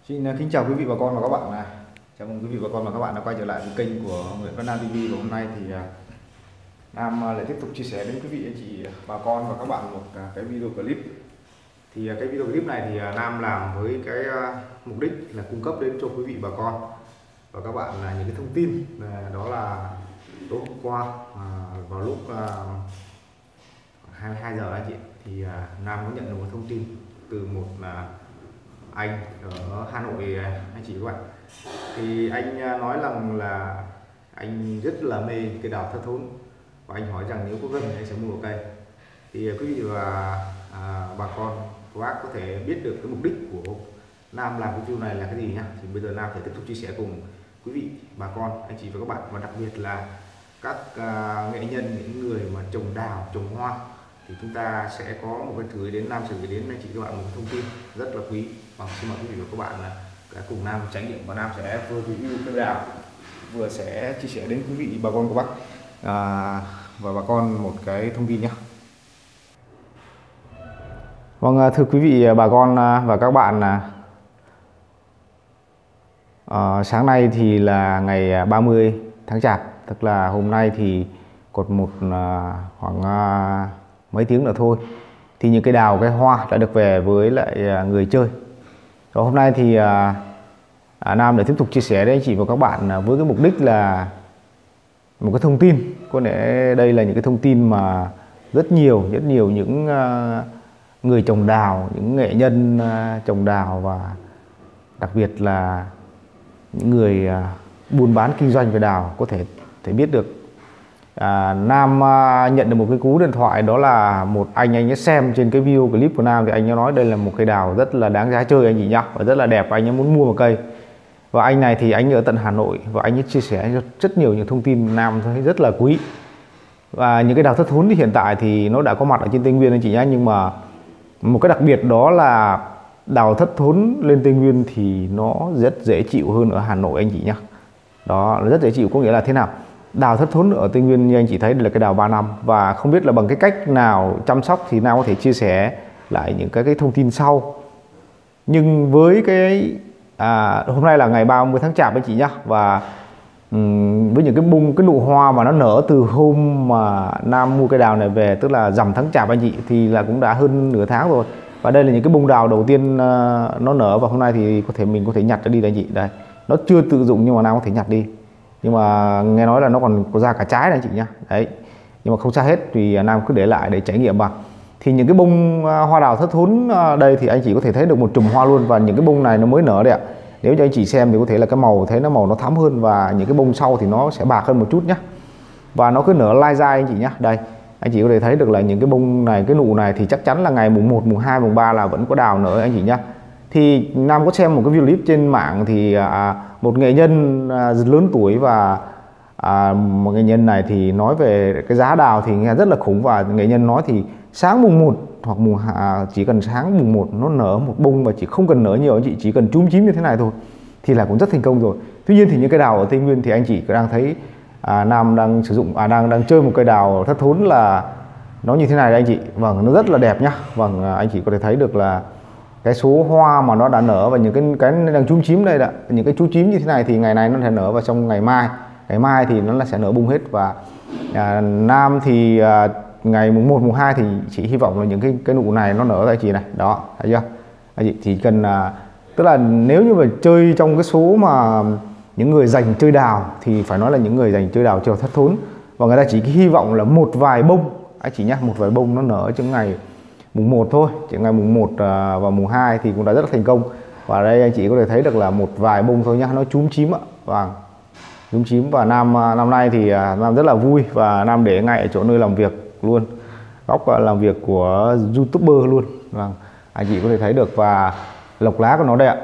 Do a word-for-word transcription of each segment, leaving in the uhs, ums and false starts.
Xin kính chào quý vị bà con và các bạn này. Chào mừng quý vị bà con và các bạn đã quay trở lại với kênh của Nguyễn Văn Nam ti vi. Và hôm nay thì Nam lại tiếp tục chia sẻ đến quý vị anh chị bà con và các bạn một cái video clip. Thì cái video clip này thì Nam làm với cái mục đích là cung cấp đến cho quý vị bà con và các bạn là những cái thông tin. Đó là tối hôm qua vào lúc hai mươi hai giờ anh chị thì Nam có nhận được một thông tin từ một là anh ở Hà Nội anh chị các bạn. Thì anh nói rằng là anh rất là mê cây đào thất thốn và anh hỏi rằng nếu có gần anh sẽ mua một cây. Thì quý vị và à, bà con các bác có thể biết được cái mục đích của Nam làm video này là cái gì nhá. Thì bây giờ Nam sẽ tiếp tục chia sẻ cùng quý vị bà con anh chị và các bạn, và đặc biệt là các uh, nghệ nhân, những người mà trồng đào trồng hoa, thì chúng ta sẽ có một cái gửi đến Nam sẽ gửi đến anh chị các bạn một thông tin rất là quý. Và xin mời quý vị và các bạn là cùng Nam trải nghiệm, và Nam sẽ vừa review cây đào vừa sẽ chia sẻ đến quý vị bà con của bác à, và bà con một cái thông tin nhé. Vâng, thưa quý vị bà con và các bạn, à, sáng nay thì là ngày ba mươi tháng Chạp, tức là hôm nay thì còn một à, khoảng à, mấy tiếng nữa thôi thì những cây đào, cây hoa đã được về với lại người chơi. Và hôm nay thì à, à, Nam để tiếp tục chia sẻ với anh chị và các bạn à, với cái mục đích là một cái thông tin. Có lẽ đây là những cái thông tin mà rất nhiều rất nhiều những à, người trồng đào, những nghệ nhân à, trồng đào và đặc biệt là những người à, buôn bán kinh doanh về đào có thể thể biết được. À, Nam à, nhận được một cái cú điện thoại, đó là một anh anh ấy xem trên cái video clip của Nam thì anh ấy nói đây là một cây đào rất là đáng giá chơi anh chị nhá, và rất là đẹp, anh ấy muốn mua một cây. Và anh này thì anh ở tận Hà Nội và anh ấy chia sẻ rất nhiều những thông tin Nam thấy rất là quý. Và những cái đào thất thốn thì hiện tại thì nó đã có mặt ở trên Tây Nguyên anh chị nhá, nhưng mà một cái đặc biệt đó là đào thất thốn lên Tây Nguyên thì nó rất dễ chịu hơn ở Hà Nội anh chị nhá. Đó, nó rất dễ chịu, có nghĩa là thế nào? Đào thất thốn ở Tây Nguyên như anh chị thấy đây là cái đào ba năm, và không biết là bằng cái cách nào chăm sóc thì Nam có thể chia sẻ lại những cái, cái thông tin sau. Nhưng với cái à, hôm nay là ngày ba mươi tháng Chạp anh chị nhá, và um, với những cái bung cái nụ hoa mà nó nở từ hôm mà Nam mua cây đào này về, tức là rằm tháng Chạp anh chị, thì là cũng đã hơn nửa tháng rồi. Và đây là những cái bung đào đầu tiên uh, nó nở, và hôm nay thì có thể mình có thể nhặt nó đi đây anh chị. Đây, nó chưa tự dụng nhưng mà Nam có thể nhặt đi. Nhưng mà nghe nói là nó còn có ra cả trái này anh chị nhá. Đấy, nhưng mà không sao hết thì Nam cứ để lại để trải nghiệm bằng. Thì những cái bông hoa đào thất thốn đây thì anh chị có thể thấy được một chùm hoa luôn, và những cái bông này nó mới nở đấy ạ. Nếu cho anh chị xem thì có thể là cái màu thấy nó màu nó thắm hơn, và những cái bông sau thì nó sẽ bạc hơn một chút nhá. Và nó cứ nở lai dai anh chị nhá. Đây, anh chị có thể thấy được là những cái bông này, cái nụ này thì chắc chắn là ngày mùng một, mùng hai, mùng ba là vẫn có đào nở anh chị nhá. Thì Nam có xem một cái video clip trên mạng thì à, một nghệ nhân à, lớn tuổi và à, một nghệ nhân này thì nói về cái giá đào thì nghe rất là khủng. Và nghệ nhân nói thì sáng mùng một hoặc mùng à, chỉ cần sáng mùng một nó nở một bông, và chỉ không cần nở nhiều anh chị, chỉ cần chúm chím như thế này thôi thì là cũng rất thành công rồi. Tuy nhiên thì những cây đào ở Tây Nguyên thì anh chị đang thấy à, Nam đang sử dụng à, đang đang chơi một cây đào thất thốn là nó như thế này đây anh chị. Vâng, nó rất là đẹp nhá. Vâng, anh chị có thể thấy được là cái số hoa mà nó đã nở, và những cái cái đang chúm chím đây, đã những cái chú chím như thế này thì ngày nay nó sẽ nở, và trong ngày mai ngày mai thì nó là sẽ nở bung hết. Và à, Nam thì à, ngày mùng một, mùng hai thì chỉ hy vọng là những cái cái nụ này nó nở ra chị này. Đó, thấy chưa anh chị? Chỉ cần à, tức là nếu như mà chơi trong cái số mà những người dành chơi đào thì phải nói là những người dành chơi đào chơi thất thốn, và người ta chỉ hy vọng là một vài bông anh chị nhá, một vài bông nó nở trong ngày mùng một thôi, chỉ ngày mùng một và mùng hai thì cũng đã rất là thành công. Và đây anh chị có thể thấy được là một vài bông thôi nhá, nó chúm chím ạ. Vâng, chúm chím. Và Nam năm nay thì Nam rất là vui, và Nam để ngay ở chỗ nơi làm việc luôn, góc làm việc của YouTuber luôn. Vâng, anh chị có thể thấy được. Và lộc lá của nó đây ạ,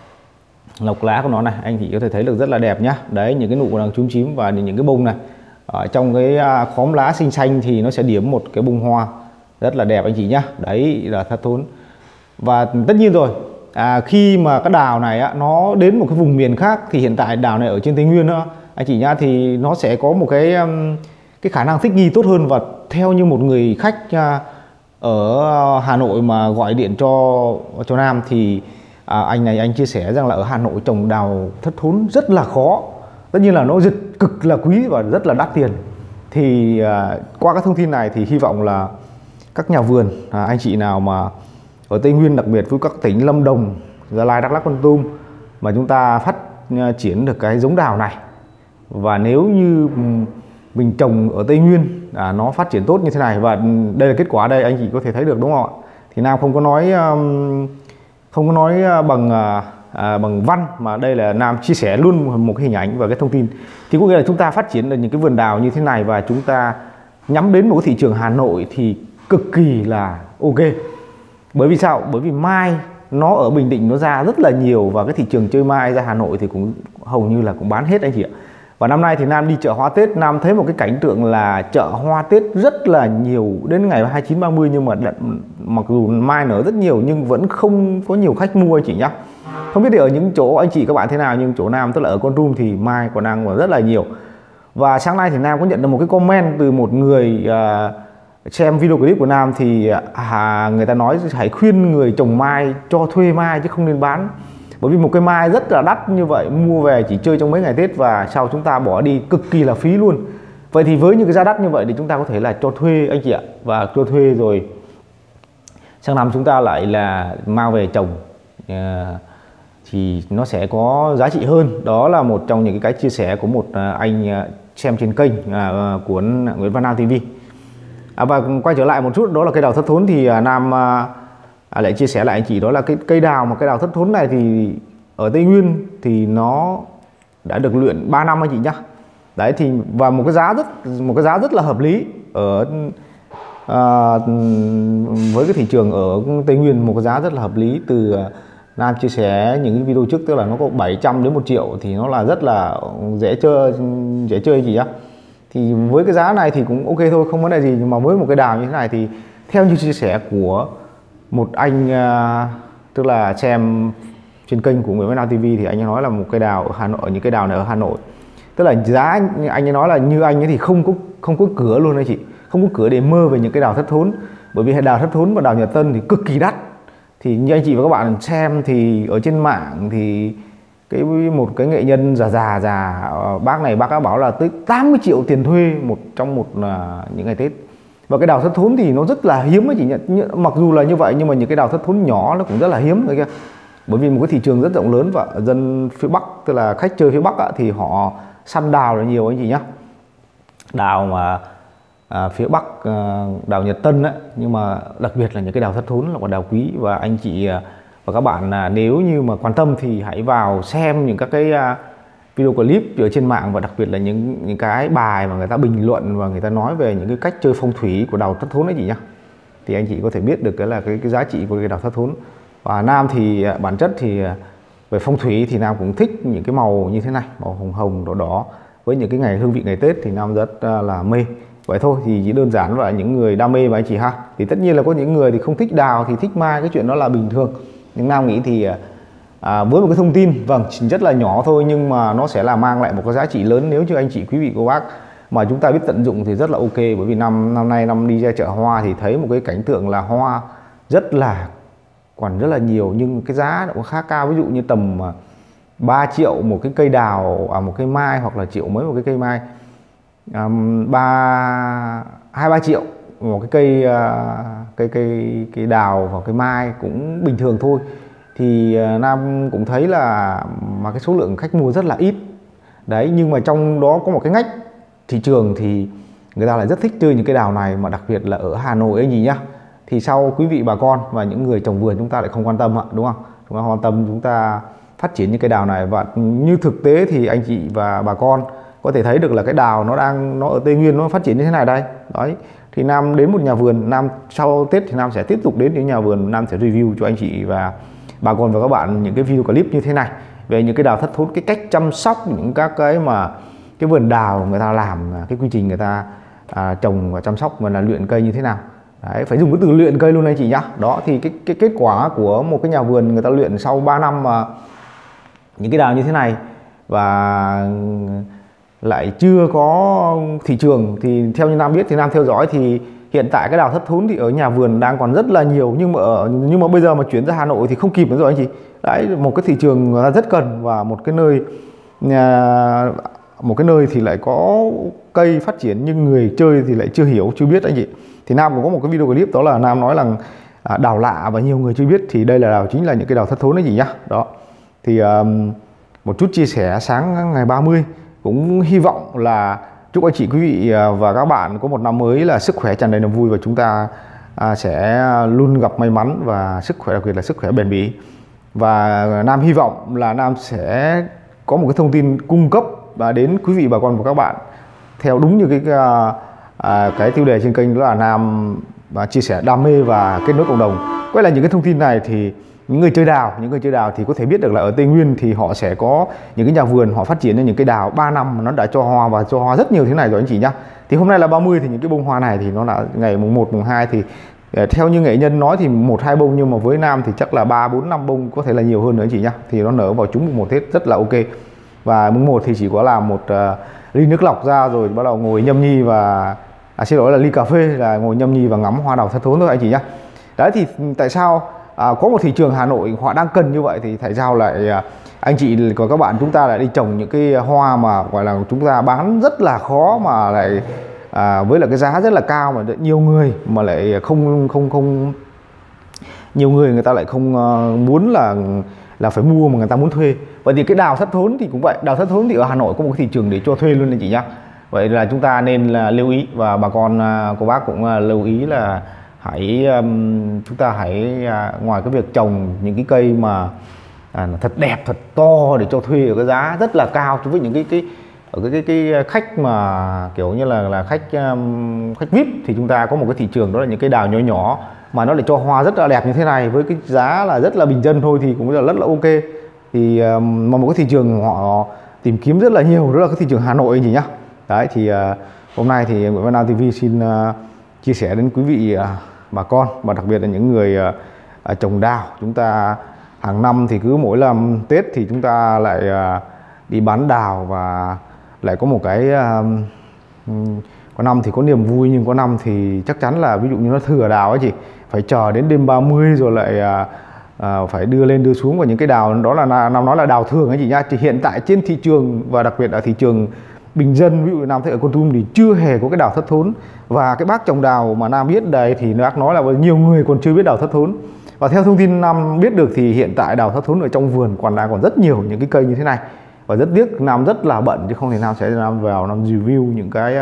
lộc lá của nó này anh chị có thể thấy được rất là đẹp nhá. Đấy, những cái nụ đang chúm chím và những cái bông này ở trong cái khóm lá xinh xanh thì nó sẽ điểm một cái bông hoa rất là đẹp anh chị nhá. Đấy là thất thốn. Và tất nhiên rồi, à, khi mà cái đào này á, nó đến một cái vùng miền khác, thì hiện tại đào này ở trên Tây Nguyên đó, anh chị nhá, thì nó sẽ có một cái cái khả năng thích nghi tốt hơn. Và theo như một người khách ở Hà Nội mà gọi điện cho cho Nam thì à, anh này anh chia sẻ rằng là ở Hà Nội trồng đào thất thốn rất là khó, tất nhiên là nó rất cực là quý và rất là đắt tiền. Thì à, qua các thông tin này thì hy vọng là các nhà vườn, à, anh chị nào mà ở Tây Nguyên, đặc biệt với các tỉnh Lâm Đồng, Gia Lai, Đắk Lắk, Kon Tum mà chúng ta phát triển được cái giống đào này, và nếu như mình trồng ở Tây Nguyên à, nó phát triển tốt như thế này, và đây là kết quả đây anh chị có thể thấy được đúng không ạ? Thì Nam không có nói không có nói bằng à, bằng văn, mà đây là Nam chia sẻ luôn một cái hình ảnh và cái thông tin. Thì có nghĩa là chúng ta phát triển được những cái vườn đào như thế này và chúng ta nhắm đến một cái thị trường Hà Nội thì cực kỳ là ok. Bởi vì sao? Bởi vì mai nó ở Bình Định nó ra rất là nhiều, và cái thị trường chơi mai ra Hà Nội thì cũng hầu như là cũng bán hết anh chị ạ. Và năm nay thì Nam đi chợ hoa Tết, Nam thấy một cái cảnh tượng là chợ hoa Tết rất là nhiều đến ngày hai mươi chín ba mươi, nhưng mà mặc dù mai nở rất nhiều nhưng vẫn không có nhiều khách mua anh chị nhá. Không biết thì ở những chỗ anh chị các bạn thế nào, nhưng chỗ Nam tức là ở Kon Tum thì mai còn đang rất là nhiều. Và sáng nay thì Nam có nhận được một cái comment từ một người uh, xem video clip của Nam, thì à, người ta nói hãy khuyên người trồng mai cho thuê mai chứ không nên bán. Bởi vì một cây mai rất là đắt như vậy, mua về chỉ chơi trong mấy ngày Tết và sau chúng ta bỏ đi cực kỳ là phí luôn. Vậy thì với những cái giá đắt như vậy thì chúng ta có thể là cho thuê anh chị ạ, và cho thuê rồi sang năm chúng ta lại là mang về trồng uh, thì nó sẽ có giá trị hơn. Đó là một trong những cái chia sẻ của một anh xem trên kênh uh, của Nguyễn Văn Nam ti vi. À, và quay trở lại một chút, đó là cây đào thất thốn thì uh, Nam uh, À, lại chia sẻ lại anh chị, đó là cái cây đào mà cây đào thất thốn này thì ở Tây Nguyên thì nó đã được luyện ba năm anh chị nhá. Đấy thì và một cái giá rất một cái giá rất là hợp lý ở à, với cái thị trường ở Tây Nguyên, một cái giá rất là hợp lý. Từ Nam chia sẻ những cái video trước, tức là nó có bảy trăm đến một triệu thì nó là rất là dễ chơi dễ chơi anh chị nhá. Thì với cái giá này thì cũng ok thôi, không vấn đề gì. Nhưng mà với một cái đào như thế này thì theo như chia sẻ của một anh uh, tức là xem trên kênh của Nguyễn Văn Nam ti vi thì anh ấy nói là một cây đào ở Hà Nội, những cây đào này ở Hà Nội, tức là giá anh ấy nói là như anh ấy thì không có không có cửa luôn anh chị, không có cửa để mơ về những cái đào thất thốn. Bởi vì đào thất thốn và đào Nhật Tân thì cực kỳ đắt. Thì như anh chị và các bạn xem thì ở trên mạng thì cái một cái nghệ nhân già già già bác này bác đã bảo là tới tám mươi triệu tiền thuê một trong một uh, những ngày Tết. Và cái đào thất thốn thì nó rất là hiếm ấy chị nhận. Mặc dù là như vậy nhưng mà những cái đào thất thốn nhỏ nó cũng rất là hiếm rồi kia. Bởi vì một cái thị trường rất rộng lớn và dân phía Bắc, tức là khách chơi phía Bắc á, thì họ săn đào là nhiều anh chị nhá. Đào mà à, phía Bắc à, đào Nhật Tân á, nhưng mà đặc biệt là những cái đào thất thốn là một đào quý. Và anh chị và các bạn à, nếu như mà quan tâm thì hãy vào xem những các cái à, video clip ở trên mạng, và đặc biệt là những những cái bài mà người ta bình luận và người ta nói về những cái cách chơi phong thủy của đào thất thốn ấy chị nhá. Thì anh chị có thể biết được cái là cái, cái giá trị của cái đào thất thốn. Và Nam thì bản chất thì về phong thủy thì Nam cũng thích những cái màu như thế này, màu hồng hồng đỏ đỏ với những cái ngày hương vị ngày Tết thì Nam rất là mê. Vậy thôi, thì chỉ đơn giản là những người đam mê mà anh chị ha. Thì tất nhiên là có những người thì không thích đào thì thích mai, cái chuyện đó là bình thường. Nhưng Nam nghĩ thì À, với một cái thông tin vâng rất là nhỏ thôi nhưng mà nó sẽ là mang lại một cái giá trị lớn nếu như anh chị quý vị cô bác mà chúng ta biết tận dụng thì rất là ok. Bởi vì năm năm nay năm đi ra chợ hoa thì thấy một cái cảnh tượng là hoa rất là còn rất là nhiều, nhưng cái giá nó khá cao. Ví dụ như tầm ba triệu một cái cây đào, à, một cây mai, hoặc là triệu mấy một cái cây mai, à, ba hai ba triệu một cái cây cây cây cây đào hoặc cây mai cũng bình thường thôi. Thì Nam cũng thấy là mà cái số lượng khách mua rất là ít đấy, nhưng mà trong đó có một cái ngách thị trường thì người ta lại rất thích chơi những cái đào này, mà đặc biệt là ở Hà Nội anh gì nhá. Thì sau quý vị bà con và những người trồng vườn chúng ta lại không quan tâm ạ, đúng không? Chúng ta quan tâm chúng ta phát triển những cái đào này. Và như thực tế thì anh chị và bà con có thể thấy được là cái đào nó đang nó ở Tây Nguyên nó phát triển như thế này đây đấy. Thì Nam đến một nhà vườn, Nam sau Tết thì Nam sẽ tiếp tục đến những nhà vườn, Nam sẽ review cho anh chị và bà con và các bạn những cái video clip như thế này về những cái đào thất thốn, cái cách chăm sóc những các cái mà cái vườn đào người ta làm, cái quy trình người ta à, trồng và chăm sóc và là luyện cây như thế nào đấy, phải dùng cái từ luyện cây luôn anh chị nhá. Đó thì cái cái kết quả của một cái nhà vườn người ta luyện sau ba năm mà những cái đào như thế này và lại chưa có thị trường. Thì theo như Nam biết thì Nam theo dõi thì hiện tại cái đào thất thốn thì ở nhà vườn đang còn rất là nhiều, nhưng mà ở, nhưng mà bây giờ mà chuyển ra Hà Nội thì không kịp nữa rồi anh chị. Đấy, một cái thị trường người ta rất cần, và một cái nơi à, một cái nơi thì lại có cây phát triển nhưng người chơi thì lại chưa hiểu, chưa biết anh chị. Thì Nam cũng có một cái video clip, đó là Nam nói là à, đào lạ và nhiều người chưa biết, thì đây là đào chính là những cái đào thất thốn đấy gì nhá. Đó thì um, một chút chia sẻ sáng ngày ba mươi, cũng hy vọng là chúc anh chị quý vị và các bạn có một năm mới là sức khỏe tràn đầy niềm vui, và chúng ta à, sẽ luôn gặp may mắn và sức khỏe, đặc biệt là sức khỏe bền bỉ. Và Nam hy vọng là Nam sẽ có một cái thông tin cung cấp và đến quý vị bà con của các bạn theo đúng như cái à, cái tiêu đề trên kênh, đó là Nam và chia sẻ đam mê và kết nối cộng đồng. Quay lại những cái thông tin này thì những người chơi đào, những người chơi đào thì có thể biết được là ở Tây Nguyên thì họ sẽ có những cái nhà vườn họ phát triển lên những cái đào ba năm mà nó đã cho hoa, và cho hoa rất nhiều thế này rồi anh chị nhá. Thì hôm nay là ba mươi thì những cái bông hoa này thì nó đã ngày mùng một, mùng hai thì theo như nghệ nhân nói thì một hai bông, nhưng mà với Nam thì chắc là ba bốn năm bông, có thể là nhiều hơn nữa anh chị nhá. Thì nó nở vào trúng mùng một Tết rất là ok. Và mùng một thì chỉ có làm một uh, ly nước lọc ra rồi bắt đầu ngồi nhâm nhi, và à, xin lỗi là ly cà phê, là ngồi nhâm nhi và ngắm hoa đào thất thốn thôi anh chị nhá. Đấy thì tại sao à, có một thị trường Hà Nội họ đang cần như vậy, thì tại sao lại à, anh chị của các bạn chúng ta lại đi trồng những cái hoa mà gọi là chúng ta bán rất là khó, mà lại à, với là cái giá rất là cao, mà nhiều người mà lại không không không nhiều người người ta lại không uh, muốn là là phải mua, mà người ta muốn thuê. Vậy thì cái đào thất thốn thì cũng vậy, đào thất thốn thì ở Hà Nội có một cái thị trường để cho thuê luôn anh chị nhá. Vậy là chúng ta nên là lưu ý, và bà con uh, cô bác cũng uh, lưu ý là hãy um, chúng ta hãy uh, ngoài cái việc trồng những cái cây mà à, thật đẹp, thật to để cho thuê ở cái giá rất là cao, với những cái cái ở cái, cái cái khách mà kiểu như là là khách um, khách vê i pê, thì chúng ta có một cái thị trường đó là những cái đào nhỏ nhỏ mà nó lại cho hoa rất là đẹp như thế này, với cái giá là rất là bình dân thôi, thì cũng là rất là ok. Thì um, mà một cái thị trường họ tìm kiếm rất là nhiều, đó là cái thị trường Hà Nội anh chị nhá. Đấy thì uh, hôm nay thì Nguyễn Văn Nam ti vi xin uh, chia sẻ đến quý vị uh, bà con, và đặc biệt là những người uh, trồng đào. Chúng ta hàng năm thì cứ mỗi lần Tết thì chúng ta lại uh, đi bán đào, và lại có một cái uh, có năm thì có niềm vui, nhưng có năm thì chắc chắn là ví dụ như nó thừa đào ấy chị, phải chờ đến đêm ba mươi rồi lại uh, uh, phải đưa lên đưa xuống. Và những cái đào đó là Nam nói là đào thường ấy chị nha. Thì hiện tại trên thị trường, và đặc biệt là thị trường bình dân, ví dụ Nam thấy ở Kon Tum thì chưa hề có cái đào thất thốn. Và cái bác trồng đào mà Nam biết đây thì bác nói là nhiều người còn chưa biết đào thất thốn. Và theo thông tin Nam biết được thì hiện tại đào thất thốn ở trong vườn còn đang còn rất nhiều những cái cây như thế này. Và rất tiếc Nam rất là bận, chứ không thể Nam sẽ Nam vào Nam review những cái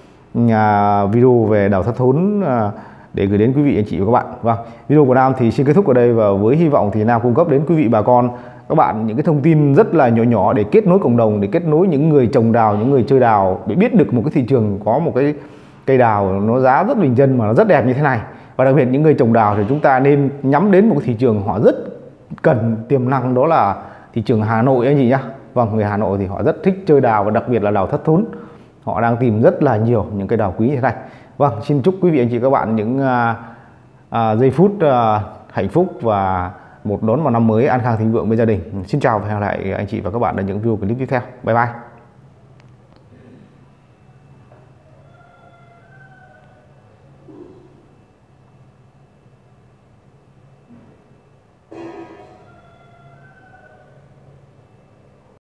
uh, video về đào thất thốn uh, để gửi đến quý vị anh chị và các bạn. Vâng, video của Nam thì xin kết thúc ở đây, và với hy vọng thì Nam cung cấp đến quý vị bà con các bạn những cái thông tin rất là nhỏ nhỏ để kết nối cộng đồng, để kết nối những người trồng đào, những người chơi đào, để biết được một cái thị trường có một cái cây đào nó giá rất bình dân mà nó rất đẹp như thế này. Và đặc biệt những người trồng đào thì chúng ta nên nhắm đến một cái thị trường họ rất cần tiềm năng, đó là thị trường Hà Nội anh chị nhá. Vâng, người Hà Nội thì họ rất thích chơi đào, và đặc biệt là đào thất thốn. Họ đang tìm rất là nhiều những cây đào quý như thế này. Vâng, xin chúc quý vị anh chị các bạn những uh, uh, giây phút uh, hạnh phúc và một đón vào năm mới an khang thịnh vượng với gia đình. Xin chào và hẹn gặp lại anh chị và các bạn ở những video clip tiếp theo. Bye bye.